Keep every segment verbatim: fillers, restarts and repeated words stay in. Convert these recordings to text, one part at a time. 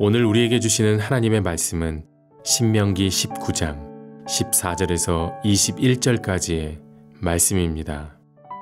오늘 우리에게 주시는 하나님의 말씀은 신명기 십구 장 십사 절에서 이십일 절까지의 말씀입니다.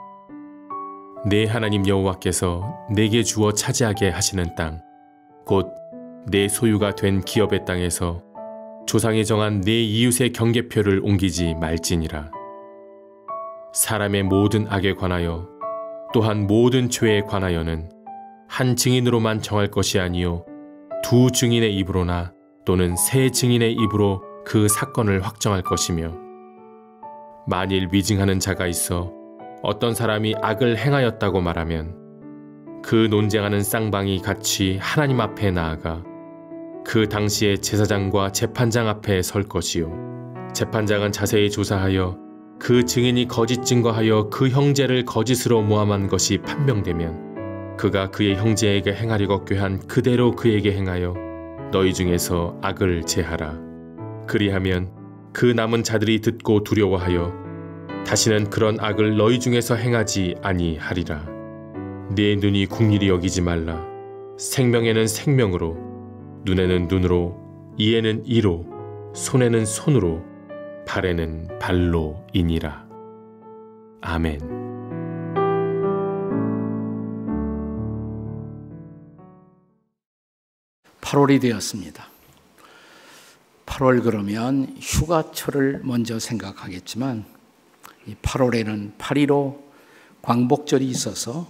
내 하나님 여호와께서 내게 주어 차지하게 하시는 땅, 곧 내 소유가 된 기업의 땅에서 조상이 정한 내 이웃의 경계표를 옮기지 말지니라. 사람의 모든 악에 관하여 또한 모든 죄에 관하여는 한 증인으로만 정할 것이 아니요 두 증인의 입으로나 또는 세 증인의 입으로 그 사건을 확정할 것이며, 만일 위증하는 자가 있어 어떤 사람이 악을 행하였다고 말하면 그 논쟁하는 쌍방이 같이 하나님 앞에 나아가 그 당시에 제사장과 재판장 앞에 설 것이요, 재판장은 자세히 조사하여 그 증인이 거짓 증거하여 그 형제를 거짓으로 모함한 것이 판명되면 그가 그의 형제에게 행하려고 꾀한 그대로 그에게 행하여 너희 중에서 악을 제하라. 그리하면 그 남은 자들이 듣고 두려워하여 다시는 그런 악을 너희 중에서 행하지 아니하리라. 네 눈이 궁일이 여기지 말라. 생명에는 생명으로, 눈에는 눈으로, 이에는 이로, 손에는 손으로, 발에는 발로이니라. 아멘. 팔월이 되었습니다. 팔월 그러면 휴가철을 먼저 생각하겠지만 이 팔월에는 팔일오 광복절이 있어서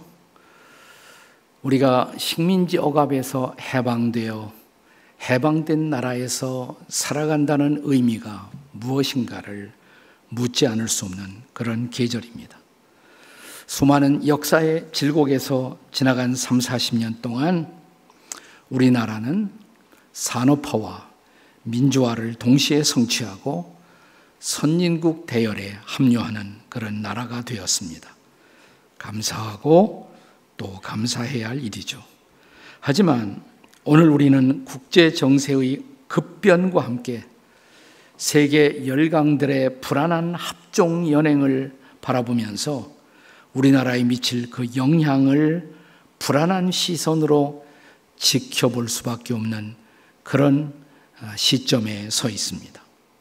우리가 식민지 억압에서 해방되어 해방된 나라에서 살아간다는 의미가 무엇인가를 묻지 않을 수 없는 그런 계절입니다. 수많은 역사의 질곡에서 지나간 삼사십 년 동안 우리나라는 산업화와 민주화를 동시에 성취하고 선진국 대열에 합류하는 그런 나라가 되었습니다. 감사하고 또 감사해야 할 일이죠. 하지만 오늘 우리는 국제 정세의 급변과 함께 세계 열강들의 불안한 합종 연행을 바라보면서 우리나라에 미칠 그 영향을 불안한 시선으로 지켜볼 수밖에 없는 그런 시점에 서 있습니다.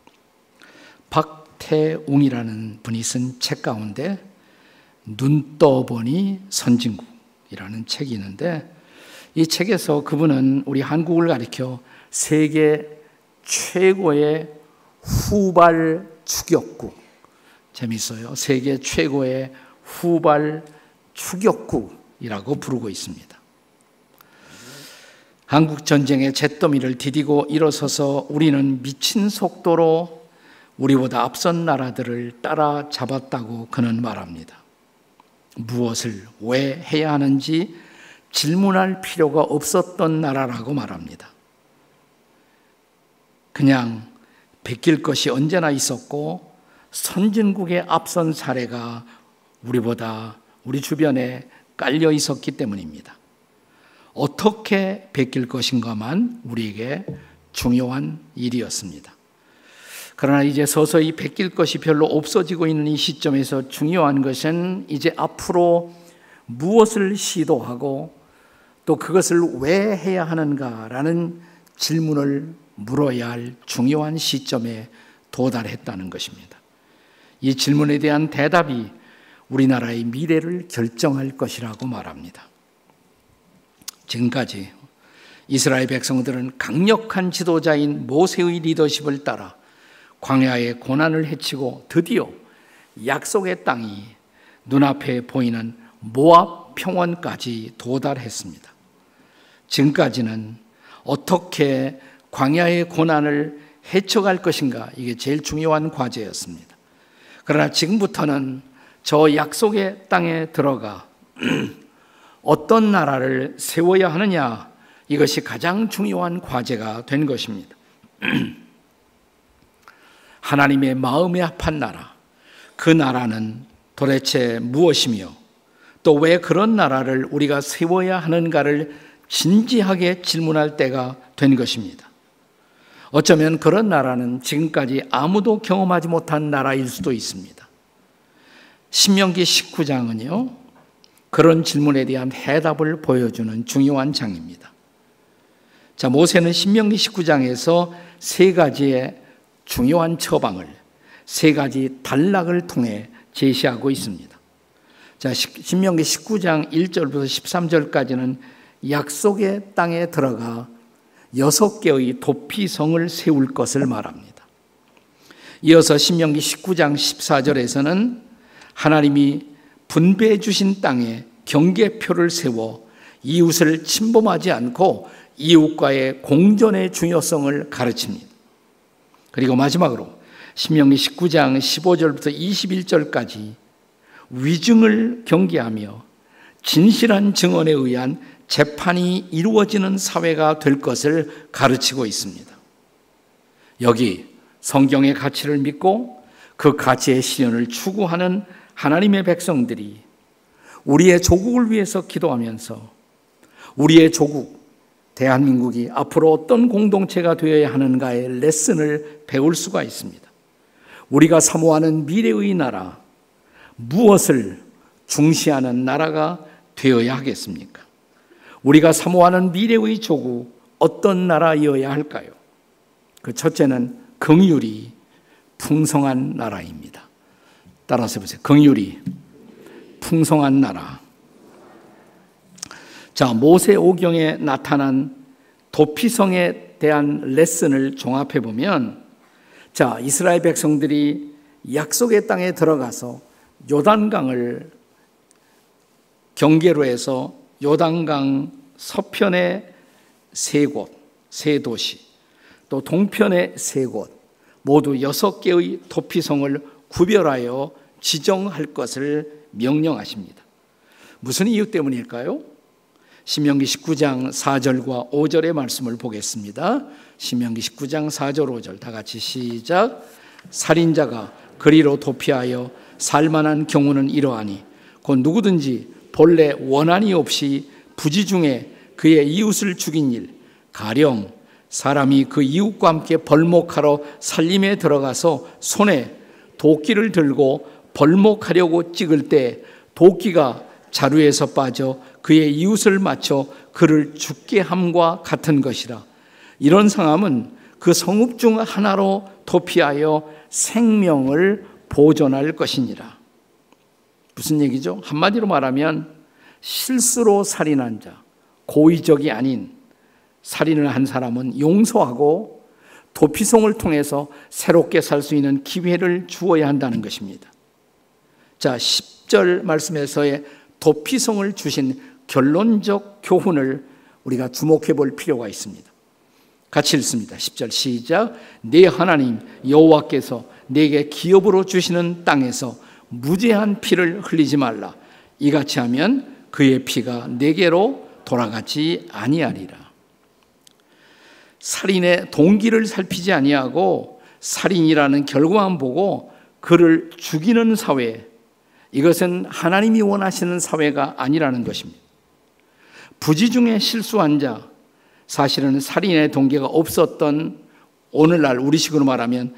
박태웅이라는 분이 쓴 책 가운데 눈 떠보니 선진국이라는 책이 있는데, 이 책에서 그분은 우리 한국을 가리켜 세계 최고의 후발 추격국, 재밌어요. 세계 최고의 후발 추격국이라고 부르고 있습니다. 한국 전쟁의 잿더미를 디디고 일어서서 우리는 미친 속도로 우리보다 앞선 나라들을 따라잡았다고 그는 말합니다. 무엇을 왜 해야 하는지 질문할 필요가 없었던 나라라고 말합니다. 그냥 베낄 것이 언제나 있었고 선진국의 앞선 사례가 우리보다 우리 주변에 깔려 있었기 때문입니다. 어떻게 베낄 것인가만 우리에게 중요한 일이었습니다. 그러나 이제 서서히 베낄 것이 별로 없어지고 있는 이 시점에서 중요한 것은 이제 앞으로 무엇을 시도하고 또 그것을 왜 해야 하는가라는 질문을 물어야 할 중요한 시점에 도달했다는 것입니다. 이 질문에 대한 대답이 우리나라의 미래를 결정할 것이라고 말합니다. 지금까지 이스라엘 백성들은 강력한 지도자인 모세의 리더십을 따라 광야의 고난을 헤치고 드디어 약속의 땅이 눈앞에 보이는 모압 평원까지 도달했습니다. 지금까지는 어떻게 광야의 고난을 헤쳐갈 것인가, 이게 제일 중요한 과제였습니다. 그러나 지금부터는 저 약속의 땅에 들어가 어떤 나라를 세워야 하느냐, 이것이 가장 중요한 과제가 된 것입니다. 하나님의 마음에 합한 나라, 그 나라는 도대체 무엇이며 또 왜 그런 나라를 우리가 세워야 하는가를 진지하게 질문할 때가 된 것입니다. 어쩌면 그런 나라는 지금까지 아무도 경험하지 못한 나라일 수도 있습니다. 신명기 십구 장은요, 그런 질문에 대한 해답을 보여주는 중요한 장입니다. 자, 모세는 신명기 십구 장에서 세 가지의 중요한 처방을, 세 가지 단락을 통해 제시하고 있습니다. 자, 신명기 십구 장 일 절부터 십삼 절까지는 약속의 땅에 들어가 여섯 개의 도피성을 세울 것을 말합니다. 이어서 신명기 십구 장 십사 절에서는 하나님이 분배해 주신 땅에 경계표를 세워 이웃을 침범하지 않고 이웃과의 공존의 중요성을 가르칩니다. 그리고 마지막으로 신명기 십구 장 십오 절부터 이십일 절까지 위증을 경계하며 진실한 증언에 의한 재판이 이루어지는 사회가 될 것을 가르치고 있습니다. 여기 성경의 가치를 믿고 그 가치의 실현을 추구하는 하나님의 백성들이 우리의 조국을 위해서 기도하면서 우리의 조국, 대한민국이 앞으로 어떤 공동체가 되어야 하는가의 레슨을 배울 수가 있습니다. 우리가 사모하는 미래의 나라, 무엇을 중시하는 나라가 되어야 하겠습니까? 우리가 사모하는 미래의 조국, 어떤 나라이어야 할까요? 그 첫째는 긍휼이 풍성한 나라입니다. 따라서 해보세요. 긍휼이 풍성한 나라. 자, 모세오경에 나타난 도피성에 대한 레슨을 종합해 보면, 자, 이스라엘 백성들이 약속의 땅에 들어가서 요단강을 경계로 해서 요단강 서편의 세 곳, 세 도시, 또 동편의 세 곳, 모두 여섯 개의 도피성을 구별하여 지정할 것을 명령하십니다. 무슨 이유 때문일까요? 신명기 십구 장 사 절과 오 절의 말씀을 보겠습니다. 신명기 십구 장 사 절 오 절 다 같이 시작. 살인자가 그리로 도피하여 살만한 경우는 이러하니 곧 누구든지 본래 원한이 없이 부지 중에 그의 이웃을 죽인 일, 가령 사람이 그 이웃과 함께 벌목하러 살림에 들어가서 손에 도끼를 들고 벌목하려고 찍을 때 도끼가 자루에서 빠져 그의 이웃을 맞춰 그를 죽게 함과 같은 것이라. 이런 상함은 그 성읍 중 하나로 도피하여 생명을 보존할 것이니라. 무슨 얘기죠? 한마디로 말하면 실수로 살인한 자, 고의적이 아닌 살인을 한 사람은 용서하고 도피성을 통해서 새롭게 살 수 있는 기회를 주어야 한다는 것입니다. 자, 십 절 말씀에서의 도피성을 주신 결론적 교훈을 우리가 주목해 볼 필요가 있습니다. 같이 읽습니다. 십 절 시작. 네 하나님 여호와께서 내게 기업으로 주시는 땅에서 무죄한 피를 흘리지 말라. 이같이 하면 그의 피가 내게로 돌아가지 아니하리라. 살인의 동기를 살피지 아니하고 살인이라는 결과만 보고 그를 죽이는 사회, 이것은 하나님이 원하시는 사회가 아니라는 것입니다. 부지 중에 실수한 자, 사실은 살인의 동기가 없었던 오늘날 우리식으로 말하면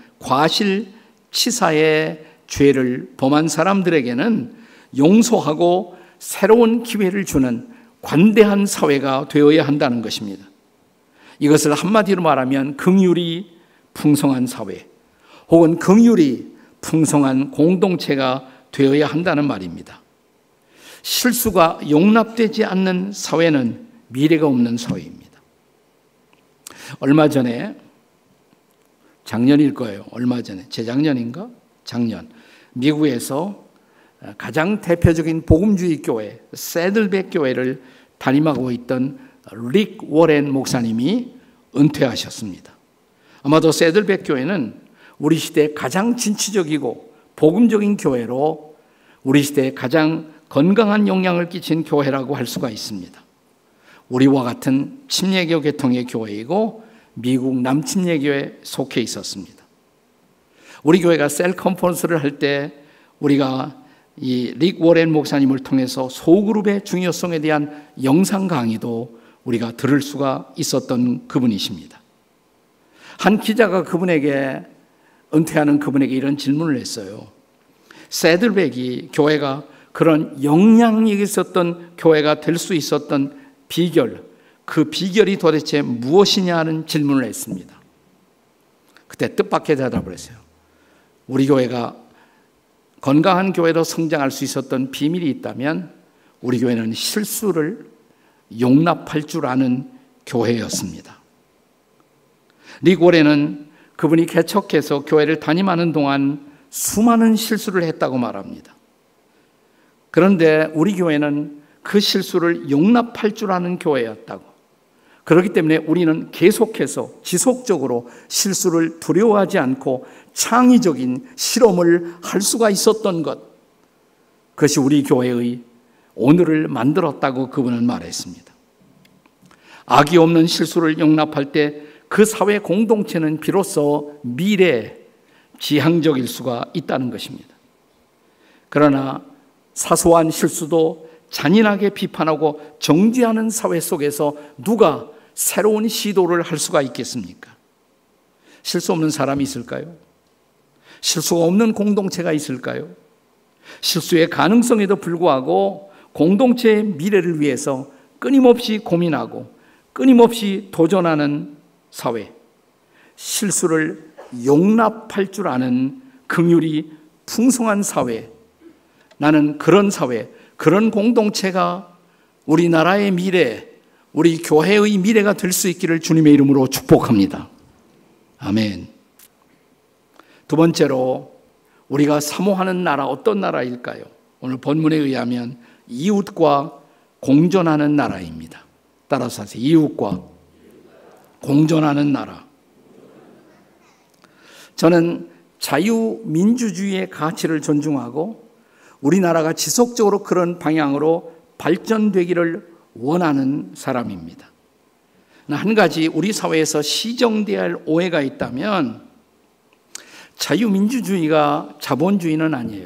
과실치사의 죄를 범한 사람들에게는 용서하고 새로운 기회를 주는 관대한 사회가 되어야 한다는 것입니다. 이것을 한마디로 말하면 긍휼이 풍성한 사회, 혹은 긍휼이 풍성한 공동체가 되어야 한다는 말입니다. 실수가 용납되지 않는 사회는 미래가 없는 사회입니다. 얼마 전에, 작년일 거예요. 얼마 전에, 재작년인가? 작년. 미국에서 가장 대표적인 복음주의 교회, 새들백 교회를 담임하고 있던 릭 워렌 목사님이 은퇴하셨습니다. 아마도 새들백 교회는 우리 시대에 가장 진취적이고 복음적인 교회로 우리 시대에 가장 건강한 영향을 끼친 교회라고 할 수가 있습니다. 우리와 같은 침례교 계통의 교회이고 미국 남침례교에 속해 있었습니다. 우리 교회가 셀 컨퍼런스를 할 때 우리가 이 릭 워렌 목사님을 통해서 소그룹의 중요성에 대한 영상 강의도 우리가 들을 수가 있었던 그분이십니다. 한 기자가 그분에게, 은퇴하는 그분에게 이런 질문을 했어요. 새들백이 교회가 그런 영향력이 있었던 교회가 될 수 있었던 비결, 그 비결이 도대체 무엇이냐 하는 질문을 했습니다. 그때 뜻밖의 대답을 했어요. 우리 교회가 건강한 교회로 성장할 수 있었던 비밀이 있다면 우리 교회는 실수를 용납할 줄 아는 교회였습니다. 릭 워렌은 그분이 개척해서 교회를 담임하는 동안 수많은 실수를 했다고 말합니다. 그런데 우리 교회는 그 실수를 용납할 줄 아는 교회였다고. 그렇기 때문에 우리는 계속해서 지속적으로 실수를 두려워하지 않고 창의적인 실험을 할 수가 있었던 것, 그것이 우리 교회의 오늘을 만들었다고 그분은 말했습니다. 악이 없는 실수를 용납할 때 그 사회 공동체는 비로소 미래 지향적일 수가 있다는 것입니다. 그러나 사소한 실수도 잔인하게 비판하고 정죄하는 사회 속에서 누가 새로운 시도를 할 수가 있겠습니까? 실수 없는 사람이 있을까요? 실수가 없는 공동체가 있을까요? 실수의 가능성에도 불구하고 공동체의 미래를 위해서 끊임없이 고민하고 끊임없이 도전하는 사회, 실수를 용납할 줄 아는 긍휼이 풍성한 사회, 나는 그런 사회, 그런 공동체가 우리나라의 미래, 우리 교회의 미래가 될 수 있기를 주님의 이름으로 축복합니다. 아멘. 두 번째로 우리가 사모하는 나라, 어떤 나라일까요? 오늘 본문에 의하면 이웃과 공존하는 나라입니다. 따라서 하세요. 이웃과 공존하는 나라. 저는 자유민주주의의 가치를 존중하고 우리나라가 지속적으로 그런 방향으로 발전되기를 원하는 사람입니다. 한 가지 우리 사회에서 시정되어야 할 오해가 있다면 자유민주주의가 자본주의는 아니에요.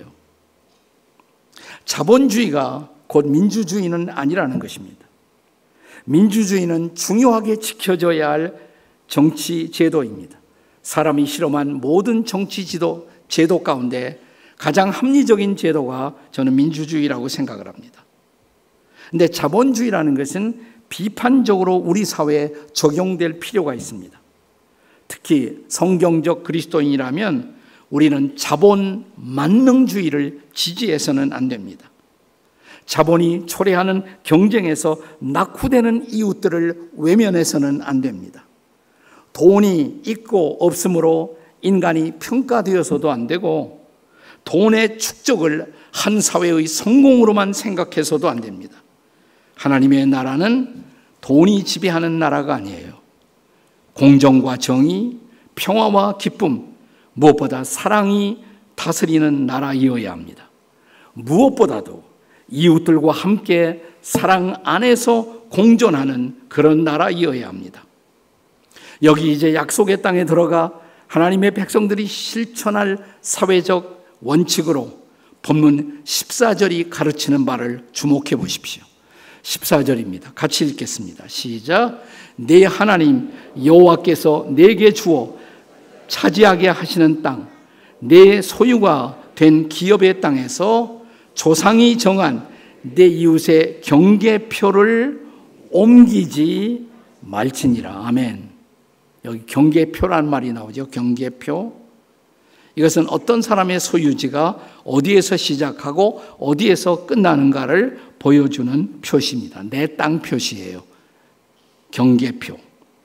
자본주의가 곧 민주주의는 아니라는 것입니다. 민주주의는 중요하게 지켜져야 할 정치 제도입니다. 사람이 실험한 모든 정치 지도, 제도 가운데 가장 합리적인 제도가 저는 민주주의라고 생각을 합니다. 그런데 자본주의라는 것은 비판적으로 우리 사회에 적용될 필요가 있습니다. 특히 성경적 그리스도인이라면 우리는 자본 만능주의를 지지해서는 안 됩니다. 자본이 초래하는 경쟁에서 낙후되는 이웃들을 외면해서는 안 됩니다. 돈이 있고 없음으로 인간이 평가되어서도 안 되고 돈의 축적을 한 사회의 성공으로만 생각해서도 안 됩니다. 하나님의 나라는 돈이 지배하는 나라가 아니에요. 공정과 정의, 평화와 기쁨, 무엇보다 사랑이 다스리는 나라이어야 합니다. 무엇보다도 이웃들과 함께 사랑 안에서 공존하는 그런 나라이어야 합니다. 여기 이제 약속의 땅에 들어가 하나님의 백성들이 실천할 사회적 원칙으로 본문 십사 절이 가르치는 바를 주목해 보십시오. 십사 절입니다. 같이 읽겠습니다. 시작. 내 하나님 여호와께서 내게 주어 차지하게 하시는 땅, 내 소유가 된 기업의 땅에서 조상이 정한 내 이웃의 경계표를 옮기지 말지니라. 아멘. 여기 경계표란 말이 나오죠. 경계표. 이것은 어떤 사람의 소유지가 어디에서 시작하고 어디에서 끝나는가를 보여주는 표시입니다. 내 땅 표시예요. 경계표.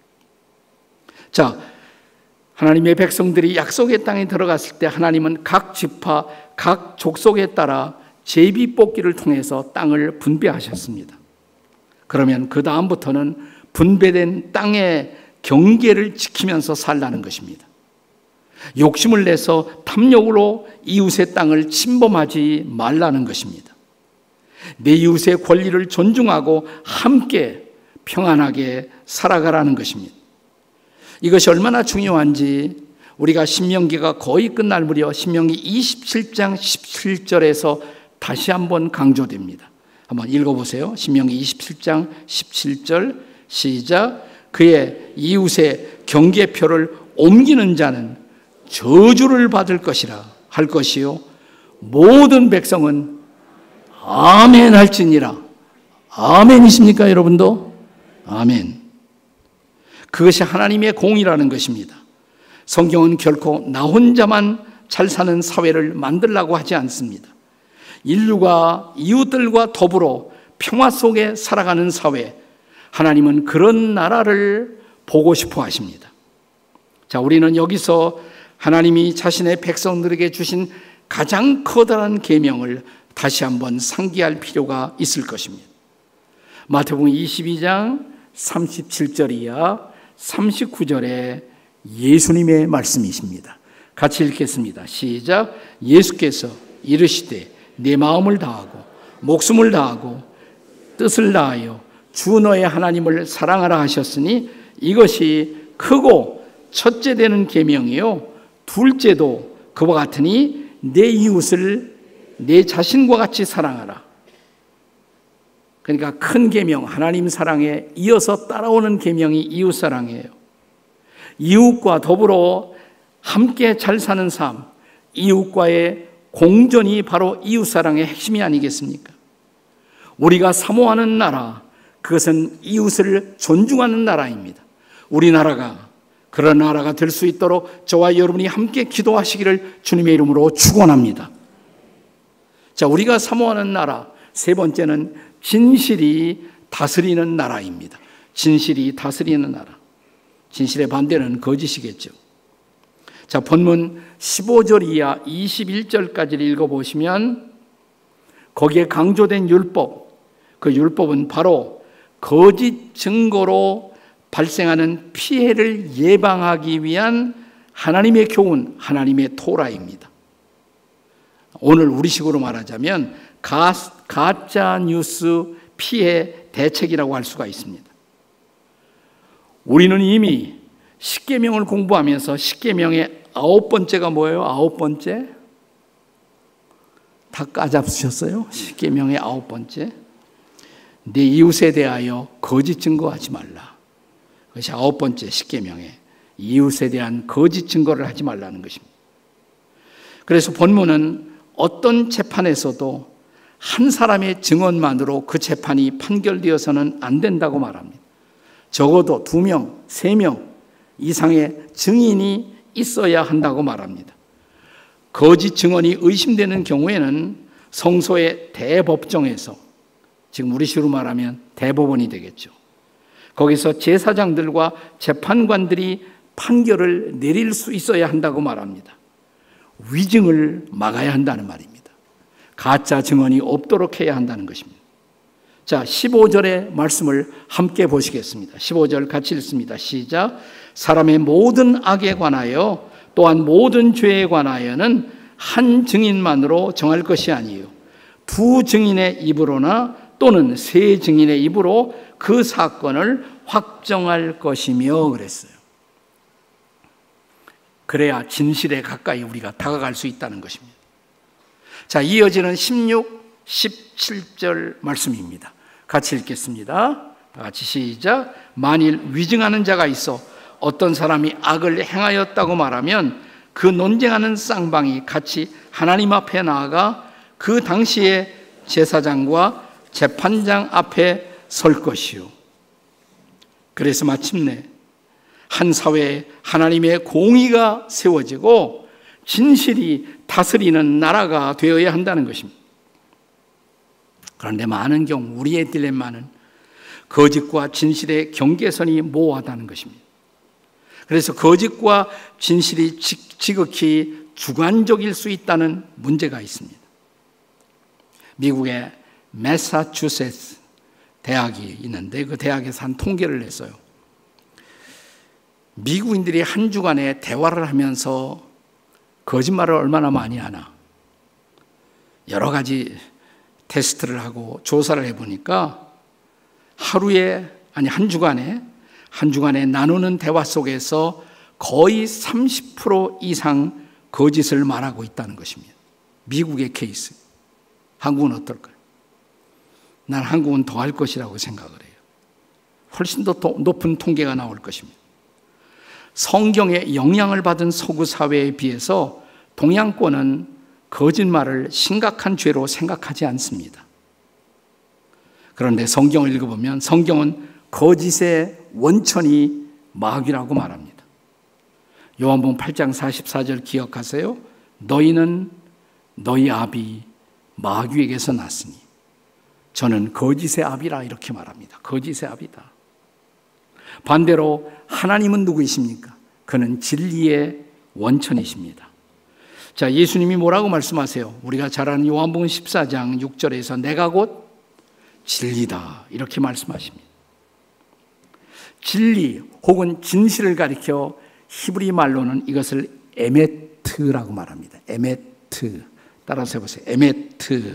자, 하나님의 백성들이 약속의 땅에 들어갔을 때 하나님은 각 지파, 각 족속에 따라 제비뽑기를 통해서 땅을 분배하셨습니다. 그러면 그 다음부터는 분배된 땅의 경계를 지키면서 살라는 것입니다. 욕심을 내서 탐욕으로 이웃의 땅을 침범하지 말라는 것입니다. 내 이웃의 권리를 존중하고 함께 평안하게 살아가라는 것입니다. 이것이 얼마나 중요한지 우리가 신명기가 거의 끝날 무렵 신명기 이십칠 장 십칠 절에서 다시 한번 강조됩니다. 한번 읽어보세요. 신명기 이십칠 장 십칠 절 시작. 그의 이웃의 경계표를 옮기는 자는 저주를 받을 것이라 할 것이요 모든 백성은 아멘 할지니라. 아멘이십니까 여러분도? 아멘. 그것이 하나님의 공이라는 것입니다. 성경은 결코 나 혼자만 잘 사는 사회를 만들라고 하지 않습니다. 인류가 이웃들과 더불어 평화 속에 살아가는 사회, 하나님은 그런 나라를 보고 싶어 하십니다. 자, 우리는 여기서 하나님이 자신의 백성들에게 주신 가장 커다란 계명을 다시 한번 상기할 필요가 있을 것입니다. 마태복음 이십이 장 삼십칠 절 이하 삼십구 절에 예수님의 말씀이십니다. 같이 읽겠습니다. 시작. 예수께서 이르시되 내 마음을 다하고 목숨을 다하고 뜻을 다하여 주 너의 하나님을 사랑하라 하셨으니 이것이 크고 첫째 되는 계명이요 둘째도 그와 같으니 내 이웃을 내 자신과 같이 사랑하라. 그러니까 큰 계명, 하나님 사랑에 이어서 따라오는 계명이 이웃 사랑이에요. 이웃과 더불어 함께 잘 사는 삶, 이웃과의 공존이 바로 이웃 사랑의 핵심이 아니겠습니까? 우리가 사모하는 나라, 그것은 이웃을 존중하는 나라입니다. 우리나라가 그런 나라가 될 수 있도록 저와 여러분이 함께 기도하시기를 주님의 이름으로 축원합니다. 자, 우리가 사모하는 나라, 세 번째는 진실이 다스리는 나라입니다. 진실이 다스리는 나라. 진실의 반대는 거짓이겠죠. 자, 본문 십오 절 이하 이십일 절까지를 읽어보시면 거기에 강조된 율법, 그 율법은 바로 거짓 증거로 발생하는 피해를 예방하기 위한 하나님의 교훈, 하나님의 토라입니다. 오늘 우리식으로 말하자면 가, 가짜 뉴스 피해 대책이라고 할 수가 있습니다. 우리는 이미 십계명을 공부하면서 십계명의 아홉 번째가 뭐예요? 아홉 번째? 다 까잡수셨어요? 십계명의 아홉 번째. 내 이웃에 대하여 거짓 증거하지 말라. 그것이 아홉 번째 십계명에 이웃에 대한 거짓 증거를 하지 말라는 것입니다. 그래서 본문은 어떤 재판에서도 한 사람의 증언만으로 그 재판이 판결되어서는 안 된다고 말합니다. 적어도 두 명, 세 명 이상의 증인이 있어야 한다고 말합니다. 거짓 증언이 의심되는 경우에는 성소의 대법정에서, 지금 우리식으로 말하면 대법원이 되겠죠. 거기서 제사장들과 재판관들이 판결을 내릴 수 있어야 한다고 말합니다. 위증을 막아야 한다는 말입니다. 가짜 증언이 없도록 해야 한다는 것입니다. 자, 십오 절의 말씀을 함께 보시겠습니다. 십오 절 같이 읽습니다. 시작. 사람의 모든 악에 관하여 또한 모든 죄에 관하여는 한 증인만으로 정할 것이 아니요 두 증인의 입으로나 또는 세 증인의 입으로 그 사건을 확정할 것이며 그랬어요. 그래야 진실에 가까이 우리가 다가갈 수 있다는 것입니다. 자, 이어지는 십육, 십칠 절 말씀입니다. 같이 읽겠습니다. 다 같이 시작. 만일 위증하는 자가 있어 어떤 사람이 악을 행하였다고 말하면 그 논쟁하는 쌍방이 같이 하나님 앞에 나아가 그 당시에 제사장과 재판장 앞에 설 것이요. 그래서 마침내 한 사회에 하나님의 공의가 세워지고 진실이 다스리는 나라가 되어야 한다는 것입니다. 그런데 많은 경우 우리의 딜레마는 거짓과 진실의 경계선이 모호하다는 것입니다. 그래서 거짓과 진실이 지극히 주관적일 수 있다는 문제가 있습니다. 미국의 매사추세츠 대학이 있는데 그 대학에서 한 통계를 냈어요. 미국인들이 한 주간에 대화를 하면서 거짓말을 얼마나 많이 하나. 여러 가지 테스트를 하고 조사를 해보니까 하루에, 아니 한 주간에, 한 주간에 나누는 대화 속에서 거의 삼십 퍼센트 이상 거짓을 말하고 있다는 것입니다. 미국의 케이스. 한국은 어떨까요? 난 한국은 더 할 것이라고 생각을 해요. 훨씬 더 높은 통계가 나올 것입니다. 성경의 영향을 받은 서구 사회에 비해서 동양권은 거짓말을 심각한 죄로 생각하지 않습니다. 그런데 성경을 읽어보면 성경은 거짓의 원천이 마귀라고 말합니다. 요한복음 팔 장 사십사 절 기억하세요? 너희는 너희 아비 마귀에게서 났으니 저는 거짓의 아비라 이렇게 말합니다. 거짓의 아비다. 반대로 하나님은 누구이십니까? 그는 진리의 원천이십니다. 자, 예수님이 뭐라고 말씀하세요? 우리가 잘 아는 요한복음 십사 장 육 절에서 내가 곧 진리다 이렇게 말씀하십니다. 진리 혹은 진실을 가리켜 히브리 말로는 이것을 에메트라고 말합니다. 에메트. 따라서 해보세요. 에메트.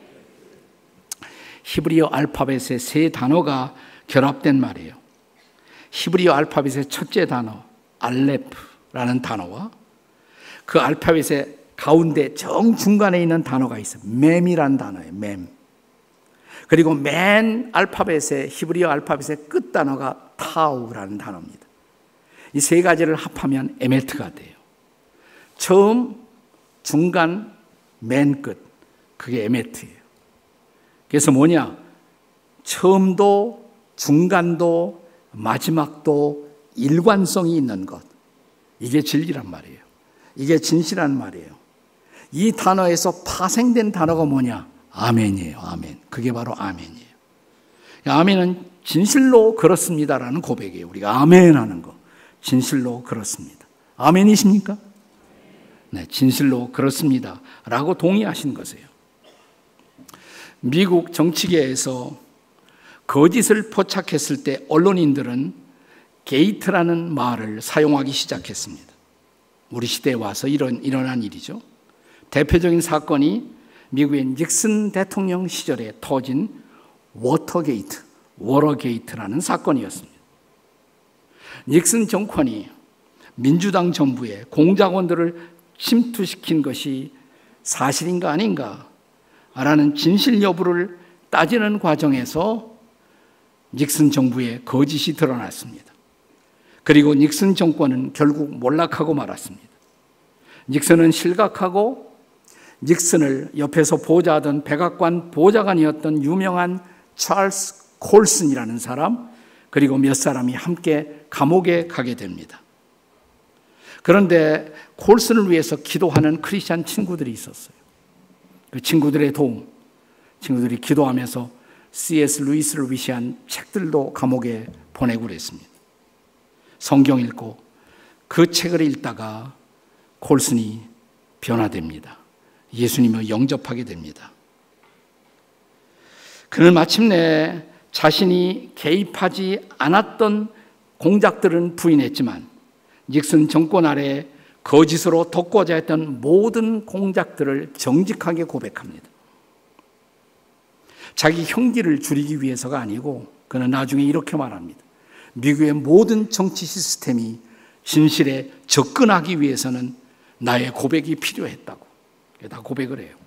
히브리어 알파벳의 세 단어가 결합된 말이에요. 히브리어 알파벳의 첫째 단어 알레프라는 단어와 그 알파벳의 가운데 정중간에 있는 단어가 있어요. mem이라는 단어예요. mem. 그리고 맨 알파벳의 히브리어 알파벳의 끝 단어가 타우라는 단어입니다. 이 세 가지를 합하면 에메트가 돼요. 처음, 중간, 맨 끝. 그게 에메트예요. 그래서 뭐냐? 처음도, 중간도, 마지막도 일관성이 있는 것. 이게 진리란 말이에요. 이게 진실한 말이에요. 이 단어에서 파생된 단어가 뭐냐? 아멘이에요. 아멘. 그게 바로 아멘이에요. 아멘은 진실로 그렇습니다라는 고백이에요. 우리가 아멘 하는 거. 진실로 그렇습니다. 아멘이십니까? 네, 진실로 그렇습니다. 라고 동의하신 것이에요. 미국 정치계에서 거짓을 포착했을 때 언론인들은 게이트라는 말을 사용하기 시작했습니다. 우리 시대에 와서 이런, 일어난 일이죠. 대표적인 사건이 미국의 닉슨 대통령 시절에 터진 워터게이트, 워터게이트라는 사건이었습니다. 닉슨 정권이 민주당 정부의 공작원들을 침투시킨 것이 사실인가 아닌가 라는 진실 여부를 따지는 과정에서 닉슨 정부의 거짓이 드러났습니다. 그리고 닉슨 정권은 결국 몰락하고 말았습니다. 닉슨은 실각하고 닉슨을 옆에서 보좌하던 백악관 보좌관이었던 유명한 찰스 콜슨이라는 사람 그리고 몇 사람이 함께 감옥에 가게 됩니다. 그런데 콜슨을 위해서 기도하는 크리스찬 친구들이 있었어요. 그 친구들의 도움, 친구들이 기도하면서 씨 에스 루이스를 위시한 책들도 감옥에 보내고 그랬습니다. 성경 읽고 그 책을 읽다가 콜슨이 변화됩니다. 예수님을 영접하게 됩니다. 그는 마침내 자신이 개입하지 않았던 공작들은 부인했지만 닉슨 정권 아래 거짓으로 덮고자 했던 모든 공작들을 정직하게 고백합니다. 자기 형기를 줄이기 위해서가 아니고 그는 나중에 이렇게 말합니다. 미국의 모든 정치 시스템이 진실에 접근하기 위해서는 나의 고백이 필요했다고. 다 고백을 해요.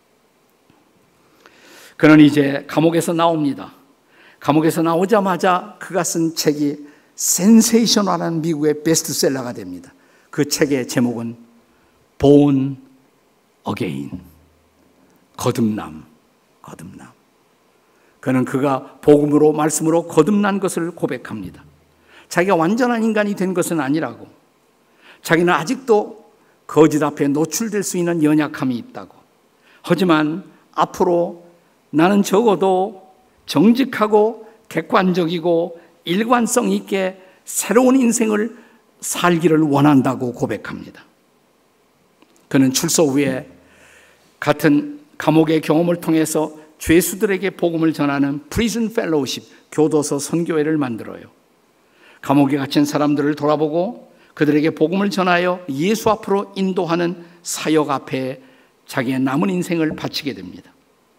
그는 이제 감옥에서 나옵니다. 감옥에서 나오자마자 그가 쓴 책이 센세이셔널한 미국의 베스트셀러가 됩니다. 그 책의 제목은 Born Again. 거듭남, 거듭남. 그는 그가 복음으로 말씀으로 거듭난 것을 고백합니다. 자기가 완전한 인간이 된 것은 아니라고. 자기는 아직도 거짓 앞에 노출될 수 있는 연약함이 있다고. 하지만 앞으로 나는 적어도 정직하고 객관적이고 일관성 있게 새로운 인생을 살기를 원한다고 고백합니다. 그는 출소 후에 같은 감옥의 경험을 통해서 죄수들에게 복음을 전하는 프리즌 펠로우십, 교도소 선교회를 만들어요. 감옥에 갇힌 사람들을 돌아보고 그들에게 복음을 전하여 예수 앞으로 인도하는 사역 앞에 자기의 남은 인생을 바치게 됩니다.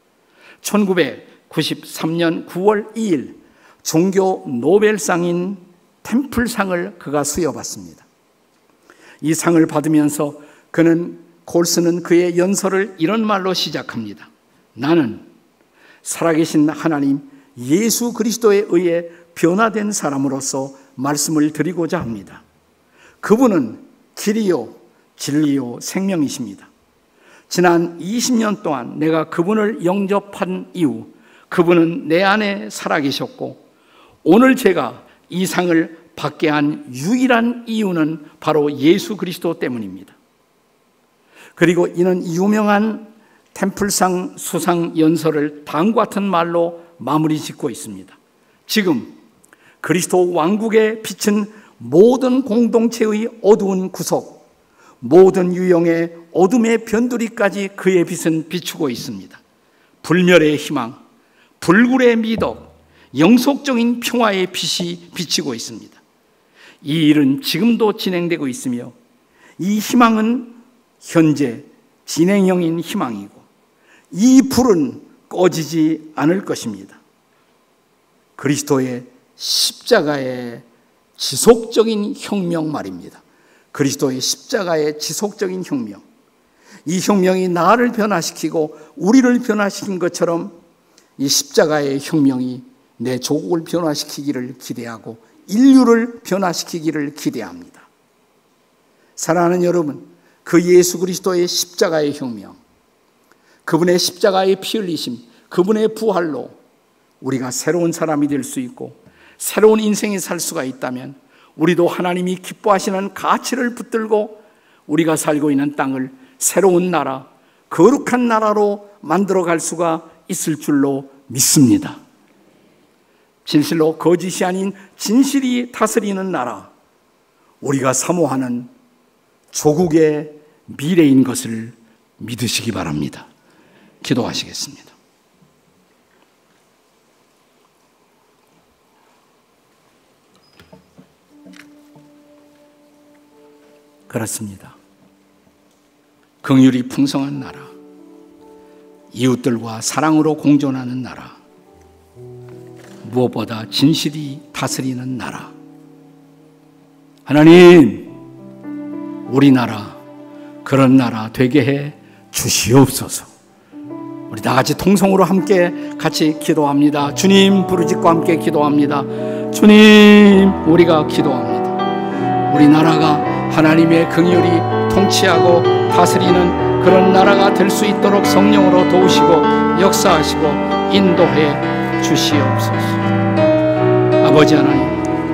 천구백구십삼 년 구월 이일 종교 노벨상인 템플상을 그가 수여받습니다. 이 상을 받으면서 그는 콜슨은 그의 연설을 이런 말로 시작합니다. 나는 살아계신 하나님 예수 그리스도에 의해 변화된 사람으로서 말씀을 드리고자 합니다. 그분은 길이요 진리요 생명이십니다. 지난 이십 년 동안 내가 그분을 영접한 이후 그분은 내 안에 살아계셨고 오늘 제가 이 상을 받게 한 유일한 이유는 바로 예수 그리스도 때문입니다. 그리고 이는 유명한 템플상 수상 연설을 다음과 같은 말로 마무리 짓고 있습니다. 지금 그리스도 왕국에 비친 모든 공동체의 어두운 구석, 모든 유형의 어둠의 변두리까지 그의 빛은 비추고 있습니다. 불멸의 희망, 불굴의 미덕, 영속적인 평화의 빛이 비치고 있습니다. 이 일은 지금도 진행되고 있으며 이 희망은 현재 진행형인 희망이고 이 불은 꺼지지 않을 것입니다. 그리스도의 십자가의 지속적인 혁명 말입니다. 그리스도의 십자가의 지속적인 혁명. 이 혁명이 나를 변화시키고 우리를 변화시킨 것처럼 이 십자가의 혁명이 내 조국을 변화시키기를 기대하고 인류를 변화시키기를 기대합니다. 사랑하는 여러분, 그 예수 그리스도의 십자가의 혁명, 그분의 십자가의 피 흘리심, 그분의 부활로 우리가 새로운 사람이 될 수 있고 새로운 인생을 살 수가 있다면 우리도 하나님이 기뻐하시는 가치를 붙들고 우리가 살고 있는 땅을 새로운 나라, 거룩한 나라로 만들어갈 수가 있을 줄로 믿습니다. 진실로 거짓이 아닌 진실이 다스리는 나라, 우리가 사모하는 조국의 미래인 것을 믿으시기 바랍니다. 기도하시겠습니다. 그렇습니다. 긍휼이 풍성한 나라, 이웃들과 사랑으로 공존하는 나라, 무엇보다 진실이 다스리는 나라. 하나님, 우리나라 그런 나라 되게 해 주시옵소서. 우리 다 같이 통성으로 함께 같이 기도합니다. 주님 부르짖고 함께 기도합니다. 주님, 우리가 기도합니다. 우리나라가 하나님의 긍휼이 통치하고 다스리는 그런 나라가 될 수 있도록 성령으로 도우시고 역사하시고 인도해 주시옵소서. 아버지 하나님,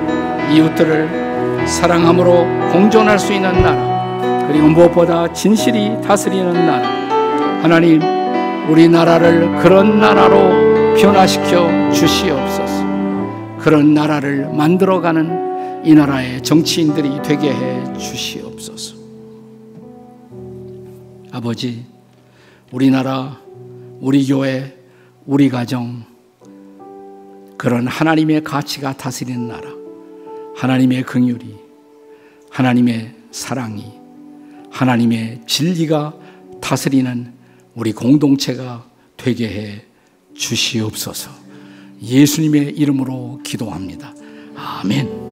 이웃들을 사랑함으로 공존할 수 있는 나라, 그리고 무엇보다 진실이 다스리는 나라, 하나님, 우리나라를 그런 나라로 변화시켜 주시옵소서. 그런 나라를 만들어가는 이 나라의 정치인들이 되게 해 주시옵소서. 아버지, 우리나라, 우리 교회, 우리 가정, 그런 하나님의 가치가 다스리는 나라, 하나님의 긍휼이, 하나님의 사랑이, 하나님의 진리가 다스리는 우리 공동체가 되게 해 주시옵소서. 예수님의 이름으로 기도합니다. 아멘.